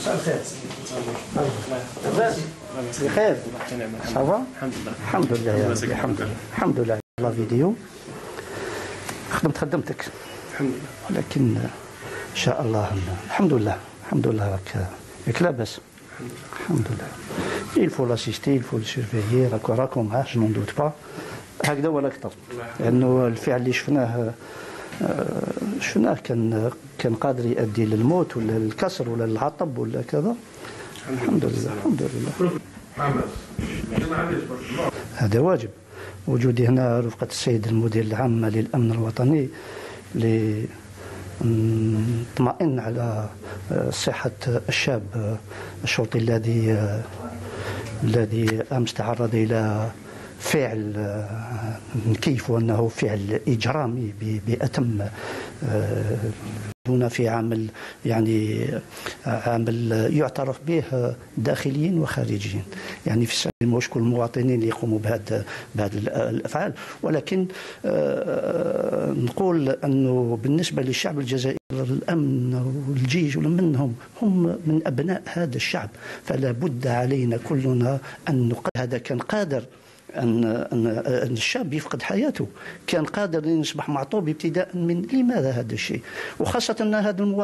الخير. بخير. صافا. الحمد لله يا ربي. الحمد لله. لا فيديو خدمتك الحمد لله، لكن ان شاء الله الحمد لله راك لاباس. الحمد لله. il faut l'assister, il faut le surveiller. راكم معاه جو نون دوت با هكذا ولا اكثر، لانه الفعل اللي شفناه كان قادر يؤدي للموت ولا الكسر ولا العطب ولا كذا. الحمد لله. هذا واجب وجودي هنا رفقة السيد المدير العام للأمن الوطني لنطمئن على صحة الشاب الشرطي الذي أمس تعرض إلى فعل نكيف أنه فعل إجرامي بأتم هنا في عمل يعترف به داخليين وخارجيين، يعني في السبيل مش كل المواطنين اللي يقوموا بهذه الافعال، ولكن نقول انه بالنسبه للشعب الجزائري الامن والجيش منهم هم من ابناء هذا الشعب، فلا بد علينا كلنا ان هذا كان قادر أن الشاب يفقد حياته، كان قادر أن يصبح معطوب ابتداء من لماذا هذا الشيء، وخاصة أن هذا المواطن